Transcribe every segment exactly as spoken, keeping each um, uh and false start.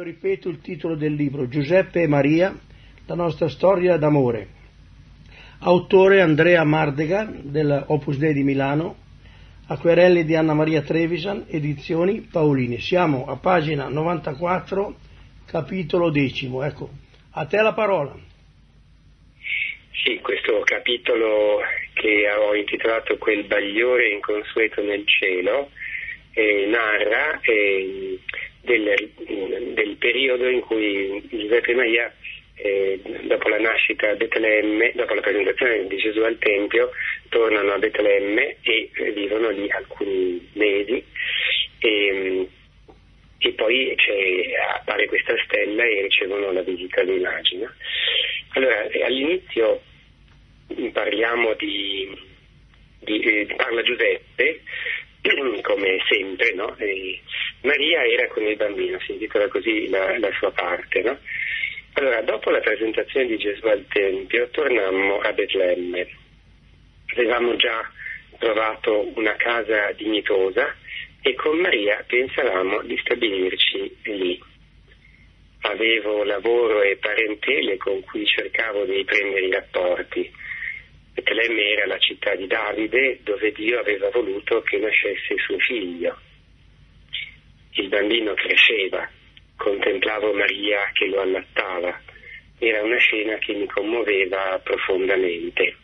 ripeto il titolo del libro, Giuseppe e Maria, la nostra storia d'amore. Autore Andrea Mardega, della Opus Dei di Milano, acquerelli di Anna Maria Trevisan, edizioni Paolini. Siamo a pagina novantaquattro, capitolo decimo. Ecco, a te la parola. Sì, questo capitolo che ho intitolato Quel bagliore inconsueto nel cielo eh, narra eh, del, del periodo in cui Giuseppe e Maria, eh, dopo la nascita a Betlemme, dopo la presentazione di Gesù al Tempio, tornano a Betlemme e eh, vivono lì alcuni mesi e, e poi appare questa stella e ricevono la visita dei magi, no? Allora, all'inizio parliamo di, di eh, parla Giuseppe, come sempre, no? E Maria era con il bambino, si intitola così la, la sua parte, no? Allora, dopo la presentazione di Gesù al Tempio, tornammo a Betlemme. Avevamo già trovato una casa dignitosa e con Maria pensavamo di stabilirci lì. Avevo lavoro e parentele con cui cercavo di prendere i rapporti. Betlemme era la città di Davide, dove Dio aveva voluto che nascesse suo figlio. Il bambino cresceva, contemplavo Maria che lo allattava. Era una scena che mi commuoveva profondamente.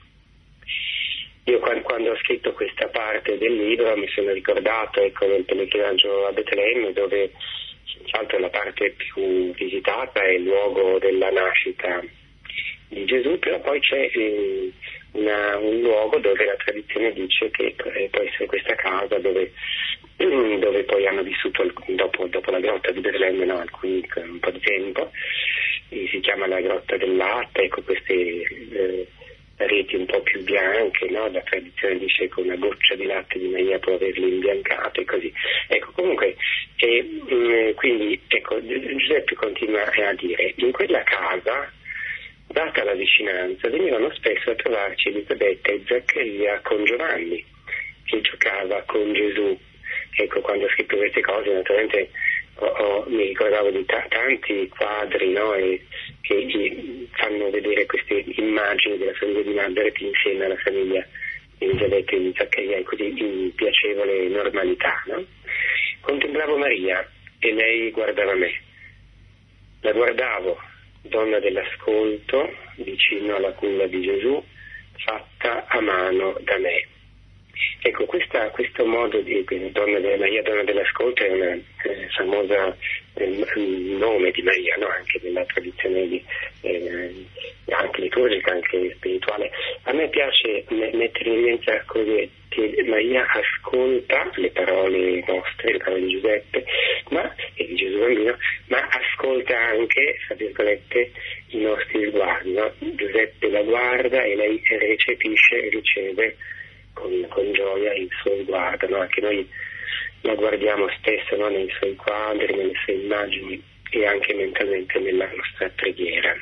Io quando ho scritto questa parte del libro mi sono ricordato, ecco, del pellegrinaggio a Betlemme, dove senz'altro la parte più visitata è il luogo della nascita di Gesù, però poi c'è eh, una, un luogo dove la tradizione dice che eh, può essere questa casa dove, dove poi hanno vissuto dopo, dopo la grotta di Betlemme, no, alcuni un po' di tempo, e si chiama la grotta del latte, ecco queste eh, reti un po' più bianche, no? La tradizione dice che una goccia di latte di Maria può averle imbiancate, così. Ecco, comunque, e, mh, quindi, ecco, Giuseppe continua a dire, in quella casa, data la vicinanza, venivano spesso a trovarci Elisabetta e Zaccaria con Giovanni, che giocava con Gesù. Ecco, quando ho scritto queste cose, naturalmente ho, ho, mi ricordavo di t- tanti quadri, no? E, che fanno vedere queste immagini della famiglia di Nazareth insieme alla famiglia di Elisabetta e di Zaccaria, così in piacevole normalità, no? Contemplavo Maria e lei guardava me. La guardavo, donna dell'ascolto, vicino alla culla di Gesù, fatta a mano da me. Ecco, questa, questo modo di donna della Maria, donna dell'ascolto, è una eh, famosa eh, nome di Maria, no? Anche nella tradizione di, eh, anche liturgica, anche spirituale. A me piace m- mettere in evidenza così che Maria ascolta le parole nostre, le parole di Giuseppe, ma, e di Gesù bambino, ma ascolta anche, tra virgolette, i nostri sguardi, no? Giuseppe la guarda e lei recepisce e riceve Con, con gioia il suo sguardo, no? Anche noi la guardiamo spesso, no? Nei suoi quadri, nelle sue immagini e anche mentalmente nella nostra preghiera.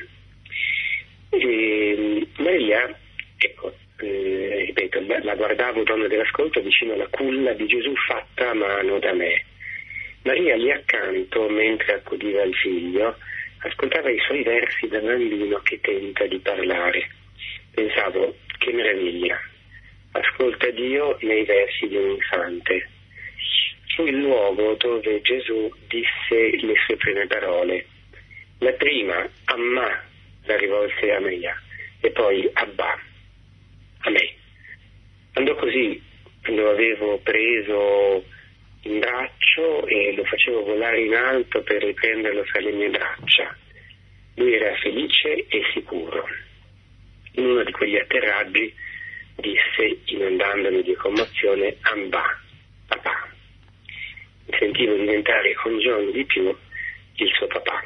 E Maria, ecco, eh, ripeto, la guardavo, donna dell'ascolto, vicino alla culla di Gesù fatta a mano da me. Maria lì accanto, mentre accudiva il figlio, ascoltava i suoi versi da bambino che tenta di parlare. Pensavo, che meraviglia! Ascolta Dio nei versi di un infante. Fu il luogo dove Gesù disse le sue prime parole. La prima, Amma, la rivolse a Maria, e poi Abba, a me. Andò così, lo avevo preso in braccio e lo facevo volare in alto per riprenderlo fra le mie braccia. Lui era felice e sicuro. In uno di quegli atterraggi disse, inondandomi di commozione, Amba, papà. Mi sentivo diventare ogni giorno di più il suo papà.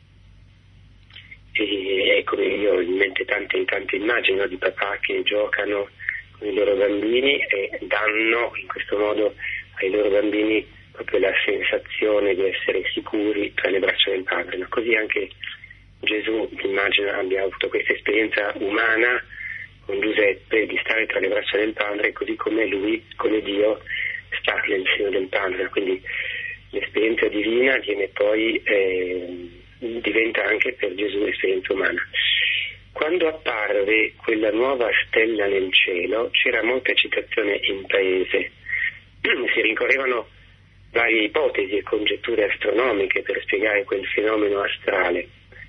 E ecco, io ho in mente tante tante immagini, no, di papà che giocano con i loro bambini e danno in questo modo ai loro bambini proprio la sensazione di essere sicuri tra le braccia del padre. Ma così anche Gesù, immagino, abbia avuto questa esperienza umana con Giuseppe di stare tra le braccia del padre, così come lui, come Dio, sta nel seno del padre. Quindi l'esperienza divina viene poi, eh, diventa anche per Gesù l'esperienza umana. Quando apparve quella nuova stella nel cielo, c'era molta agitazione in paese. Si rincorrevano varie ipotesi e congetture astronomiche per spiegare quel fenomeno astrale.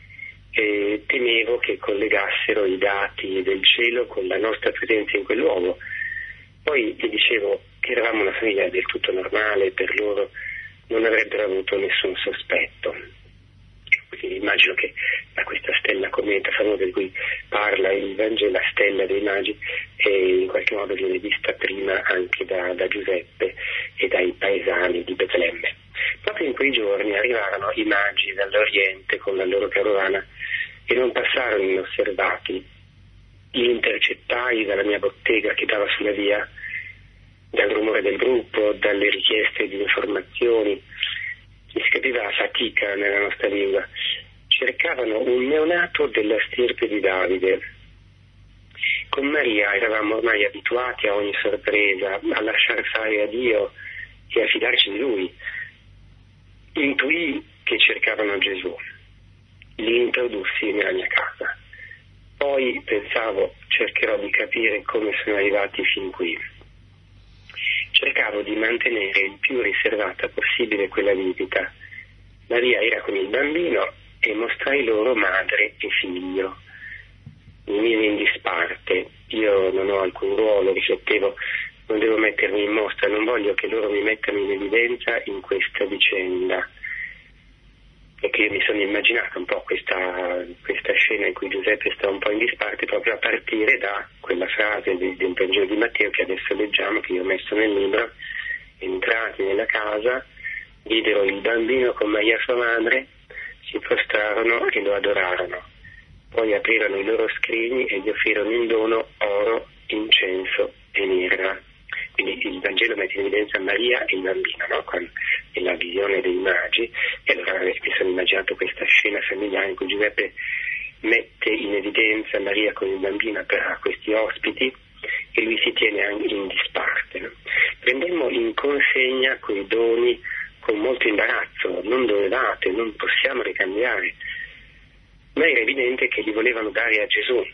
E temevo che collegassero i dati del cielo con la nostra presenza in quel luogo. Poi gli dicevo che eravamo una famiglia del tutto normale, per loro non avrebbero avuto nessun sospetto. Quindi immagino che da questa stella cometa famosa di cui parla il Vangelo, la stella dei magi, e in qualche modo viene vista prima anche da, da Giuseppe e dai paesani di Betlemme. Proprio in quei giorni arrivarono i magi dall'Oriente con la loro carovana e non passarono inosservati. Li intercettai dalla mia bottega che dava sulla via, dal rumore del gruppo, dalle richieste di informazioni. Si capiva fatica nella nostra lingua. Cercavano un neonato della stirpe di Davide. Con Maria eravamo ormai abituati a ogni sorpresa, a lasciar fare a Dio e a fidarci di Lui. Intuì che cercavano Gesù. Li introdussi nella mia casa. Poi pensavo, cercherò di capire come sono arrivati fin qui. Cercavo di mantenere il più riservata possibile quella visita. Maria era con il bambino e mostrai loro madre e figlio. Mi mise in disparte. Io non ho alcun ruolo, riflettevo, non devo mettermi in mostra, non voglio che loro mi mettano in evidenza in questa vicenda. Perché io mi sono immaginato un po' questa, questa scena in cui Giuseppe sta un po' in disparte proprio a partire da quella frase del, del Vangelo di Matteo che adesso leggiamo, che io ho messo nel libro. Entrati nella casa, videro il bambino con Maria sua madre, si prostrarono e lo adorarono. Poi aprirono i loro scrigni e gli offrirono in dono oro, incenso e mirra. Quindi il Vangelo mette in evidenza Maria e il bambino, no? Con la visione dei magi. E allora mi sono immaginato questa scena familiare in cui Giuseppe mette in evidenza Maria con il bambino per questi ospiti e lui si tiene anche in disparte. No? Prendemmo in consegna quei doni con molto imbarazzo, non dovevate, non possiamo ricambiare, ma era evidente che li volevano dare a Gesù.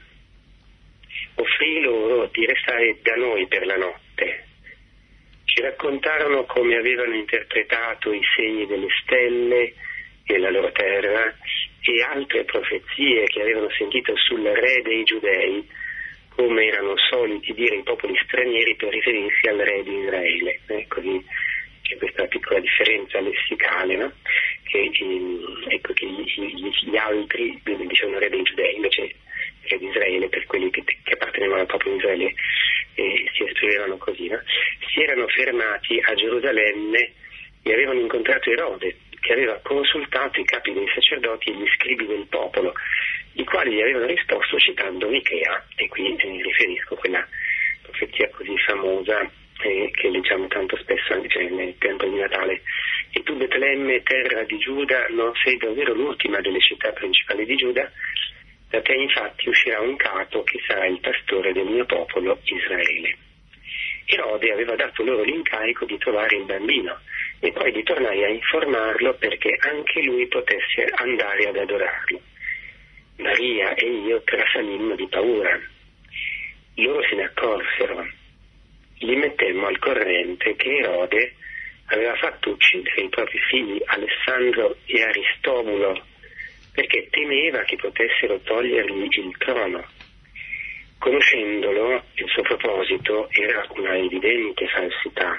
Offrì loro di restare da noi per la notte. Ci raccontarono come avevano interpretato i segni delle stelle nella loro terra e altre profezie che avevano sentito sul re dei Giudei, come erano soliti dire i popoli stranieri per riferirsi al re di Israele. Eh, così c'è questa piccola differenza lessicale, no? Che, ecco, che gli, gli altri dicevano re dei Giudei, invece re di Israele per quelli che, che appartenevano al popolo di Israele eh, si esprimevano così. No? Si erano fermati a Gerusalemme e avevano incontrato Erode, che aveva consultato i capi dei sacerdoti e gli scribi del popolo, i quali gli avevano risposto citando Michea, e qui eh, mi riferisco a quella profezia così famosa eh, che leggiamo tanto spesso anche cioè, nel tempo di Natale. E tu, Betlemme, terra di Giuda, non sei davvero l'ultima delle città principali di Giuda, da te infatti uscirà un capo che sarà il pastore del mio popolo Israele. Erode aveva dato loro l'incarico di trovare il bambino e poi di tornare a informarlo perché anche lui potesse andare ad adorarlo. Maria e io trasalimmo di paura. Loro se ne accorsero. Li mettemmo al corrente che Erode aveva fatto uccidere i propri figli Alessandro e Aristobulo perché temeva che potessero togliergli il trono. Conoscendolo, il suo proposito era una evidente falsità.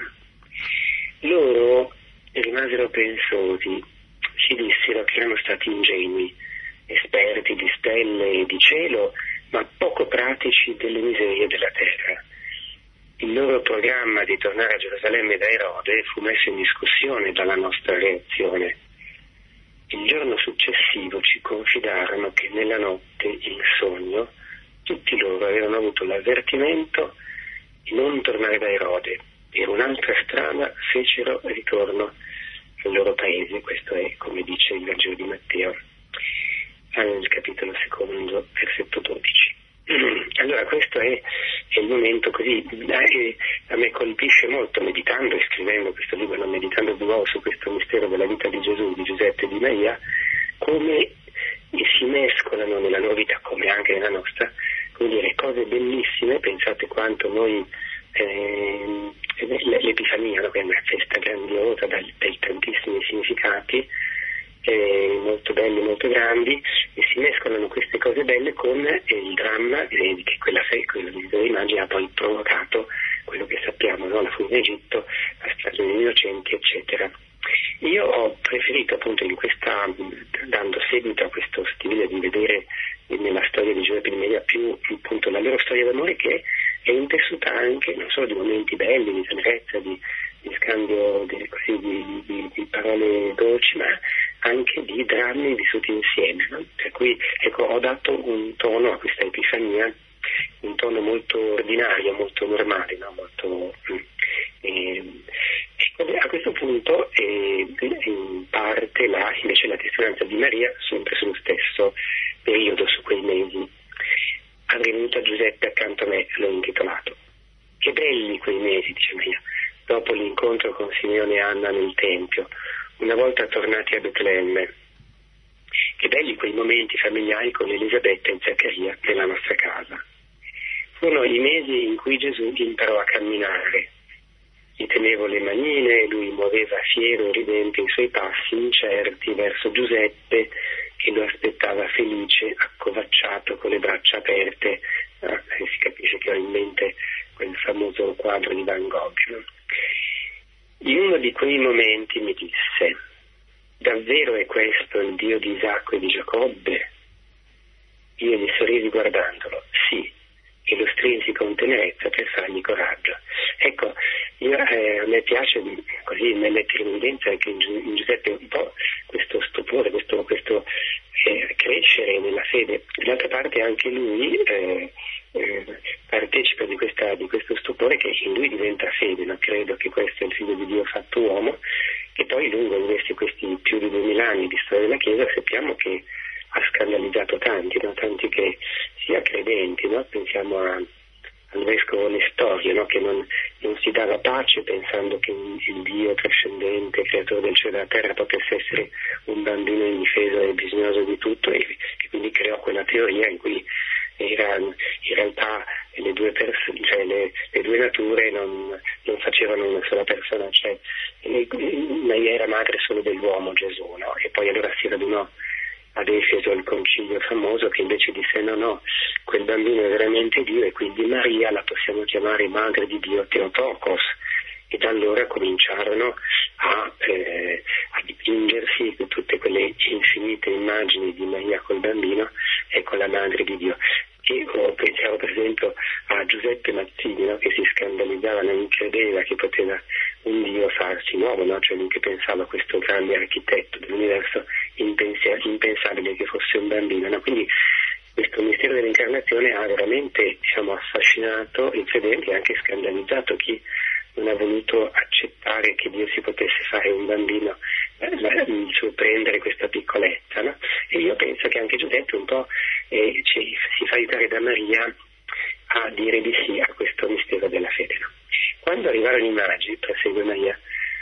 Loro rimasero pensosi, si dissero che erano stati ingenui, esperti di stelle e di cielo, ma poco pratici delle miserie della terra. Il loro programma di tornare a Gerusalemme da Erode fu messo in discussione dalla nostra reazione. Il giorno successivo ci confidarono che nella notte, in sogno, tutti loro avevano avuto l'avvertimento di non tornare da Erode. Per un'altra strada fecero ritorno al loro paese. Questo è, come dice il Vangelo di Matteo, al capitolo secondo, versetto dodici. Allora questo è è il momento così, eh, a me colpisce molto, meditando e scrivendo questo libro, no, meditando di nuovo su questo mistero della vita di Gesù, di Giuseppe e di Maria, come si mescolano nella loro vita, come anche nella nostra, come dire, cose bellissime. Pensate quanto noi, eh, l'Epifania, no, che è una festa grandiosa dai, dai tantissimi significati, eh, molto belli, molto grandi, e si mescolano queste cose belle con eh, il dramma eh, che quella festa dell'immagine ha poi provocato quello che sappiamo, no? La fuga in Egitto, la strage degli innocenti, eccetera. Io ho preferito appunto in questa, dando seguito a questo stile di vedere nella storia di Giuseppe e di Maria più appunto la loro storia d'amore, che è intessuta anche non solo di momenti belli, di tenerezza, di, di scambio di, così, di, di, di parole dolci, ma anche di drammi vissuti insieme, no? Per cui ecco, ho dato un tono a questa Epifania, un tono molto ordinario, molto normale, no? Molto, eh, a questo punto eh, in parte la, invece la testimonianza di Maria, sempre sullo stesso periodo, su quei mesi. Avrei venuto a Giuseppe accanto a me, l'ho intitolato. Che belli quei mesi, dice Maria, dopo l'incontro con Simeone e Anna nel Tempio, una volta tornati a Betlemme. Che belli quei momenti familiari con Elisabetta e Zaccaria nella nostra casa. Furono i mesi in cui Gesù imparò a camminare. Gli tenevo le manine, lui muoveva fiero e ridente i suoi passi incerti verso Giuseppe, che lo aspettava felice, accovacciato con le braccia aperte. Ah, si capisce che ho in mente quel famoso quadro di Van Gogh, no? In uno di quei momenti mi disse: davvero è questo il Dio di Isacco e di Giacobbe? Io gli sorrisi guardandolo: sì, e lo strinsi con tenerezza per fargli coraggio. Ecco, io, eh, a me piace così mettere in evidenza anche in, Gi- in Giuseppe un po' questo stupore, questo, questo eh, crescere nella fede. D'altra parte anche lui eh, eh, partecipa di, questa, di questo stupore, che in lui diventa fede, no? Credo che questo è il figlio di Dio fatto uomo, e poi lungo invece questi più di duemila anni di storia della Chiesa sappiamo che ha scandalizzato tanti, no? Tanti che sia credenti, no? Pensiamo a, al vescovo Nestorio, no? Che non, non si dava pace pensando che il Dio trascendente, creatore del cielo e della terra, potesse essere un bambino indifeso e bisognoso di tutto, e, e quindi creò quella teoria in cui era, in realtà le due, pers- cioè le, le due nature non, non facevano una sola persona, cioè Maria era madre solo dell'uomo Gesù, no? E poi allora si radunò ad Efeso il concilio famoso che invece disse no, no, quel bambino è veramente Dio, e quindi Maria la possiamo chiamare madre di Dio Theotokos. E da allora cominciarono a, eh, a dipingersi tutte quelle infinite immagini di Maria col bambino e con la madre di Dio. E oh, pensiamo per esempio a Giuseppe Mazzini, no? Che si scandalizzava, non credeva che poteva un Dio farsi uomo, no? Cioè lui che pensava a questo grande architetto dell'universo, impensa- impensabile che fosse un bambino, no? Quindi questo mistero dell'incarnazione ha veramente, diciamo, affascinato i credenti e anche scandalizzato chi non ha voluto accettare che Dio si potesse fare un bambino, eh, sorprendere questa piccolezza, no? E io penso che anche Giuseppe un po' eh, ci, si fa aiutare da Maria a dire di sì a questo mistero della fede, no? Quando arrivarono i magi, prosegue Maria,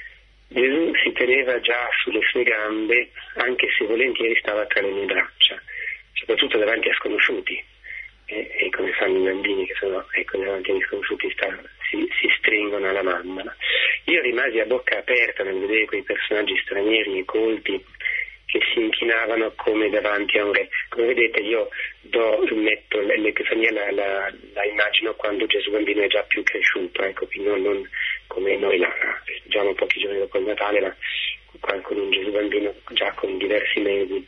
Gesù si teneva già sulle sue gambe, anche se volentieri stava tra le mie braccia, soprattutto davanti a sconosciuti. E, e come fanno i bambini che sono, ecco, davanti agli sconosciuti sta, si, si stringono alla mamma, no? Io rimasi a bocca aperta nel vedere quei personaggi stranieri e colti che si inchinavano come davanti a un re. Come vedete io do, metto l'Epifania, la, la, la immagino quando Gesù bambino è già più cresciuto, ecco, quindi non, non come noi la festeggiamo pochi giorni dopo il Natale, ma con un Gesù bambino già con diversi mesi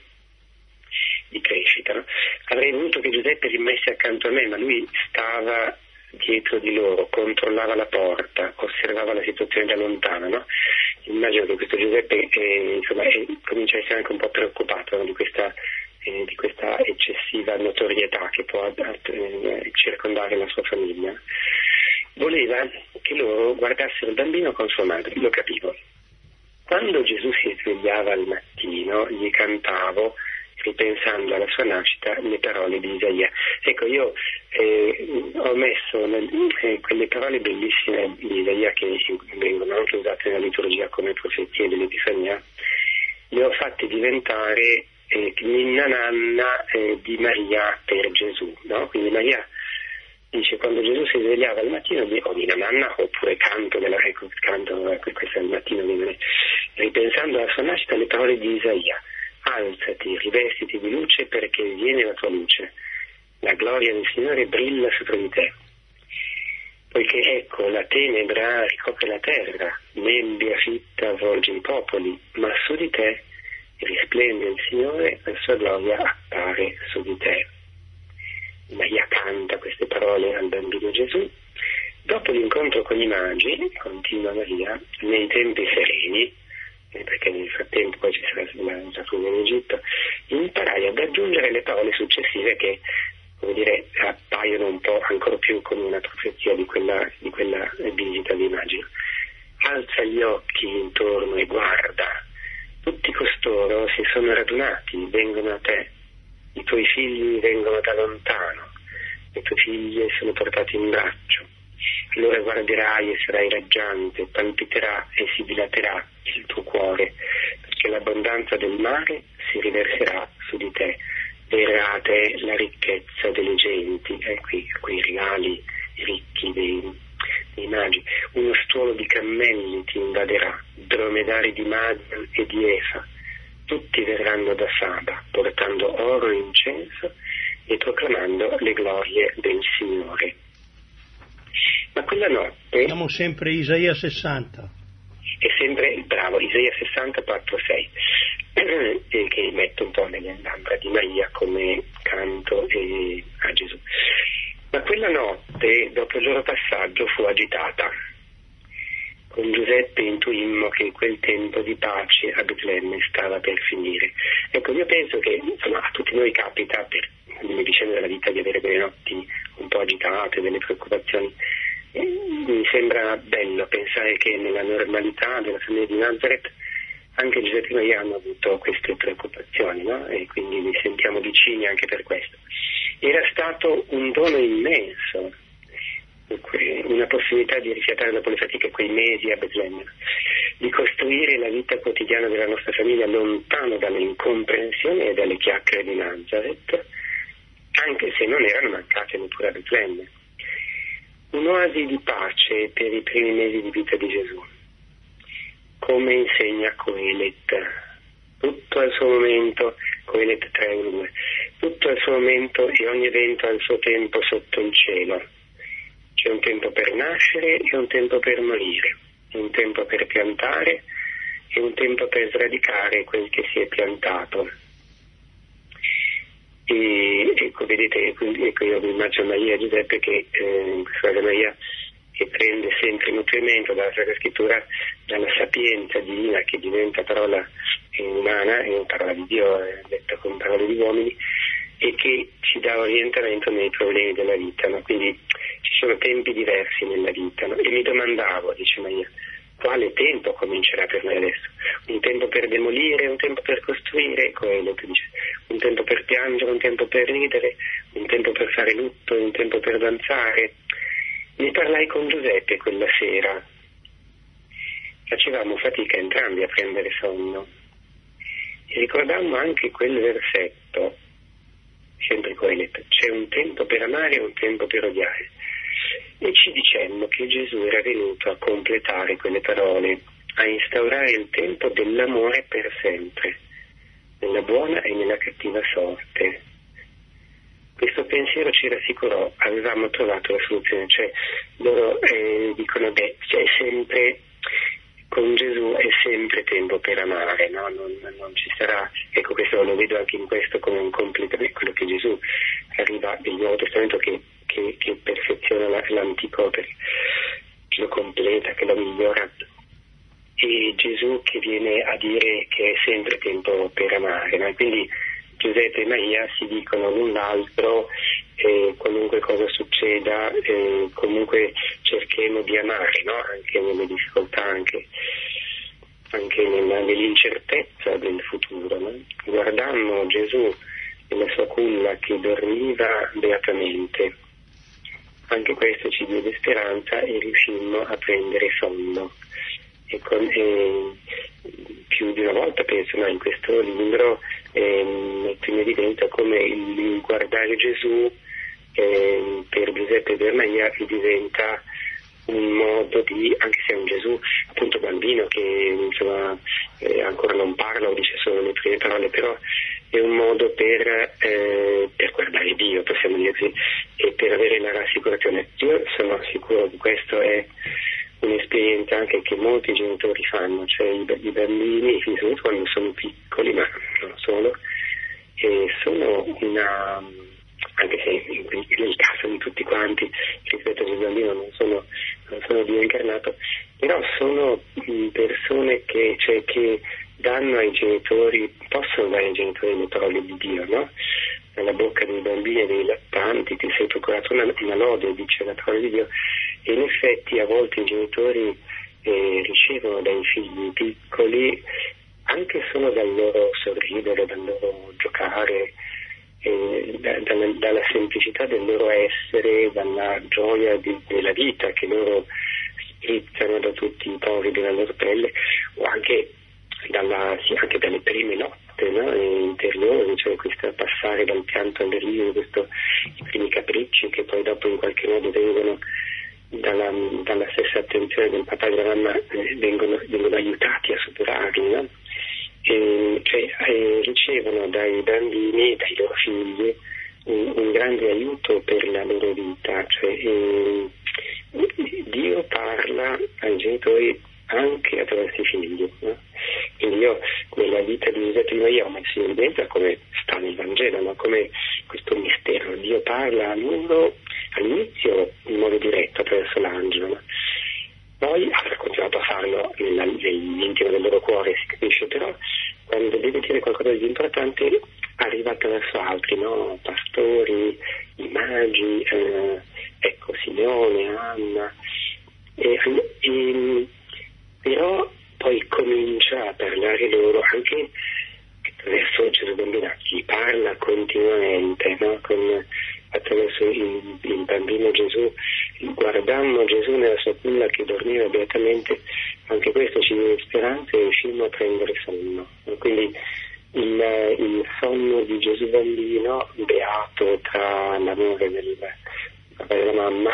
di crescita, no? Avrei voluto che Giuseppe rimesse accanto a me, ma lui stava dietro di loro, controllava la porta, osservava la situazione da lontano, no? Immagino che questo Giuseppe eh, insomma, eh, comincia a essere anche un po' preoccupato, no? di, questa, eh, di questa eccessiva notorietà che può eh, circondare la sua famiglia. Voleva che loro guardassero il bambino con sua madre, lo capivo. Quando Gesù si svegliava al mattino gli cantavo, ripensando alla sua nascita, le parole di Isaia. Ecco, io eh, ho messo nel, eh, quelle parole bellissime di Isaia che vengono anche usate nella liturgia come profezie dell'Epifania, le ho fatte diventare eh, l'inna nanna eh, di Maria per Gesù, no? Quindi Maria dice, quando Gesù si svegliava al mattino, o ninna nanna oppure canto della ecco, canto ecco, questo è il mattino, ripensando alla sua nascita, le parole di Isaia: alzati, rivestiti di luce perché viene la tua luce, la gloria del Signore brilla sopra di te. Poiché ecco, la tenebra ricopre la terra, nebbia fitta avvolge i popoli, ma su di te risplende il Signore, la sua gloria appare su di te. Maria canta queste parole al bambino Gesù. Dopo l'incontro con i magi, continua Maria, nei tempi sereni, eh, perché nel frattempo poi ci sarà la fuga in Egitto, imparai ad aggiungere le parole successive che, come dire, appaiono un po' ancora più come una profezia di quella, di quella visita dei magi. Alza gli occhi intorno e guarda, tutti costoro si sono radunati, vengono a te, i tuoi figli vengono da lontano, le tue figlie sono portate in braccio. Allora guarderai e sarai raggiante, palpiterà e si dilaterà il tuo cuore, perché l'abbondanza del mare si riverserà su di te, verrà a te la ricchezza delle genti, e qui, qui i regali ricchi dei, dei magi. Uno stuolo di cammelli ti invaderà, dromedari di Madian e di Efa, tutti verranno da Saba, portando oro e incenso e proclamando le glorie del Signore. Ma quella notte... Siamo sempre Isaia sessanta. È sempre, bravo, Isaia sessanta, quattro, sei, che mette un po' nelle labbra di Maria come canto eh, a Gesù. Ma quella notte, dopo il loro passaggio, fu agitata. Con Giuseppe intuimmo che quel tempo di pace a Betlemme stava per finire. Ecco, io penso che insomma, a tutti noi capita, per le vicende della vita, di avere delle notti un po' agitate, delle preoccupazioni. E mi sembra bello pensare che nella normalità della famiglia di Nazareth anche Giuseppe e Maria hanno avuto queste preoccupazioni, no? E quindi li sentiamo vicini anche per questo. Era stato un dono immenso, una possibilità di rifiatare dopo le fatiche quei mesi a Betlemme, di costruire la vita quotidiana della nostra famiglia lontano dalle incomprensioni e dalle chiacchiere di Nazareth, anche se non erano mancate neppure a Betlemme. Un'oasi di pace per i primi mesi di vita di Gesù, come insegna Coelet. Tutto al suo momento, Coelet tre uno, tutto al suo momento e ogni evento al suo tempo sotto il cielo. C'è un tempo per nascere e un tempo per morire, un tempo per piantare e un tempo per sradicare quel che si è piantato. E ecco, vedete, ecco, io mi immagino Maria e Giuseppe che eh, in questa cosa Maria che prende sempre nutrimento dalla Sacra Scrittura, dalla sapienza divina che diventa parola umana, è una parola di Dio, è detta con parole di uomini, e che ci dà orientamento nei problemi della vita, no? Quindi ci sono tempi diversi nella vita, no? E mi domandavo, dice Maria, quale tempo comincerà per noi adesso? Un tempo per demolire, un tempo per costruire, quello che dice, un tempo per piangere, un tempo per ridere, un tempo per fare lutto, un tempo per danzare. Ne parlai con Giuseppe quella sera. Facevamo fatica entrambi a prendere sonno. E ricordammo anche quel versetto, sempre Coelet, c'è un tempo per amare e un tempo per odiare. E ci dicemmo che Gesù era venuto a completare quelle parole, a instaurare il tempo dell'amore per sempre, nella buona e nella cattiva sorte. Questo pensiero ci rassicurò, avevamo trovato la soluzione, cioè loro eh, dicono, beh, c'è sempre, con Gesù è sempre tempo per amare, no? non, non ci sarà, ecco questo lo vedo anche in questo come un completamento, quello che Gesù arriva del Nuovo Testamento che, che, che perfeziona la, l'Antico, che lo completa, che lo migliora, e Gesù che viene a dire che è sempre tempo per amare, no? Quindi Giuseppe e Maria si dicono l'un l'altro, eh, qualunque cosa succeda, eh, comunque cerchiamo di amare, no? Anche nelle difficoltà, anche, anche nella, nell'incertezza del futuro. No? Guardammo Gesù nella sua culla che dormiva beatamente, anche questo ci diede speranza e riuscimmo a prendere sonno. E con, eh, più di una volta penso, no, in questo libro eh, metto in evidenza come il, il guardare Gesù eh, per Giuseppe Vermaia diventa un modo di, anche se è un Gesù appunto bambino che insomma eh, ancora non parla o dice solo le prime parole, però è un modo per, eh, per guardare Dio, possiamo dire così, e per avere la rassicurazione. Io sono sicuro che questo è un'esperienza anche che molti genitori fanno, cioè i, i bambini, soprattutto quando sono piccoli, ma non solo, e sono una, anche se nel caso di tutti quanti rispetto ai bambini non sono, non sono Dio incarnato, però sono persone che, cioè, che danno ai genitori, possono dare ai genitori le parole di Dio, no? Nella bocca dei bambini e dei lattanti ti sei procurato una, una lode, dice la parola di Dio, e in effetti a volte i genitori eh, ricevono dai figli piccoli anche solo dal loro sorridere, dal loro giocare, eh, da, dalla, dalla semplicità del loro essere, dalla gioia di, della vita che loro sprizzano da tutti i pori della loro pelle, o anche, dalla, sì, anche dalle prime notte, no? Interiori, cioè questo passare dal pianto alle risate, questo, i primi capricci che poi dopo in qualche modo vengono dalla, dalla stessa attenzione del papà e della mamma, eh, vengono, vengono aiutati a superarli, no? E, cioè, eh, ricevono dai bambini, dai loro figli, un, un grande aiuto per la loro vita, cioè, eh, Dio parla ai genitori anche attraverso i figli, no? Quindi io nella vita di Giuseppe Maria ho messo in evidenza come sta nel Vangelo, no? Come questo mistero, Dio parla a loro all'inizio in modo diretto attraverso l'angelo, no? Poi avrà continuato a farlo nella, nell'intimo del loro cuore, si capisce, però quando deve dire qualcosa di importante arriva attraverso altri, no? Pastori, i magi, eh, ecco Simeone, Anna, e, e, però poi comincia a parlare loro anche attraverso Gesù bambino, chi parla continuamente, no? Con, attraverso il, il bambino Gesù, guardammo Gesù nella sua culla che dormiva beatamente, anche questo ci dà speranza e riuscimmo a prendere sonno. Quindi il, il sonno di Gesù bambino, beato tra l'amore del papà e della mamma,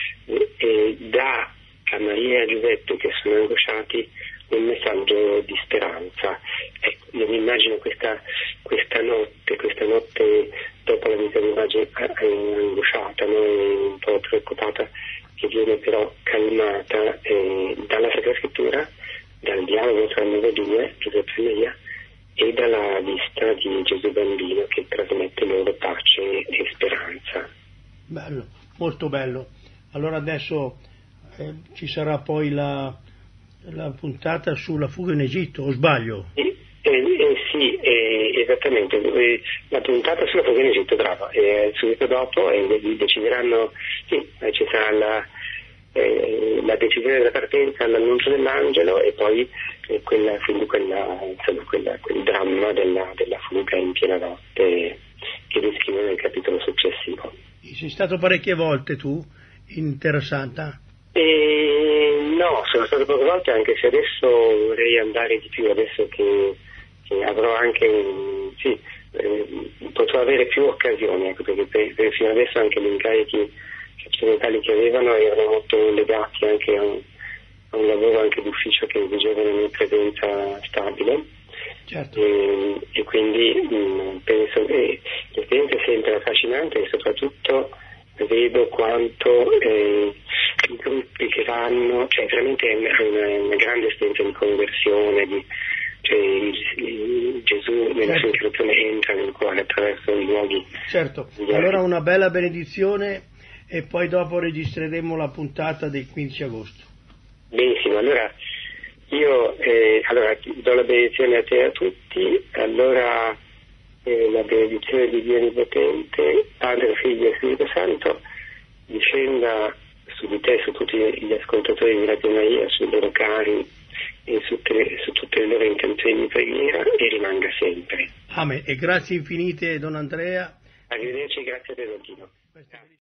e dà a Maria e a Giuseppe che sono angosciati un messaggio di speranza. Ecco, io mi immagino questa, questa notte, questa notte dopo la vita di Maria angosciata, no? Un po' preoccupata, che viene però calmata eh, dalla Sacra Scrittura, dal dialogo tra loro due, Giuseppe e Maria, e dalla vista di Gesù bambino che trasmette loro pace e speranza. Bello, molto bello. Allora adesso eh, ci sarà poi la, la puntata sulla fuga in Egitto, o sbaglio? Eh, eh, eh, sì, eh, esattamente, eh, la puntata sulla fuga in Egitto, bravo, eh, subito dopo eh, decideranno, sì, eh, ci sarà la, eh, la decisione della partenza, l'annuncio dell'angelo e poi eh, quella, quindi quella, insomma, quella, quel dramma della, della fuga in piena notte che descrive nel capitolo successivo. Sei stato parecchie volte tu in Terra Santa? Eh, no, sono stato poche volte, anche se adesso vorrei andare di più, adesso che, che avrò anche un, sì, eh, potrò avere più occasioni, ecco, perché per, per fino adesso anche gli incarichi sacerdotali che avevano erano molto legati anche a un, a un lavoro anche d'ufficio che esigeva una mia presenza stabile. Certo. E, e quindi mh, penso che l'esperienza è sempre affascinante e soprattutto vedo quanto eh, i gruppi che vanno, cioè veramente è una, una grande esperienza di conversione, di, cioè il, il, Gesù nella sua incarnazione entra nel cuore attraverso i luoghi. Certo, allora una bella benedizione e poi dopo registreremo la puntata del quindici agosto. Benissimo, allora io eh, allora, do la benedizione a te e a tutti, allora eh, la benedizione di Dio Onnipotente, Padre, Figlio e Spirito Santo, discenda su di te, su tutti gli ascoltatori di Radio Maria, sui loro cari e su, te, su tutte le loro intenzioni di preghiera e rimanga sempre. Amen. E grazie infinite, Don Andrea. Arrivederci, grazie a te, Don Tino.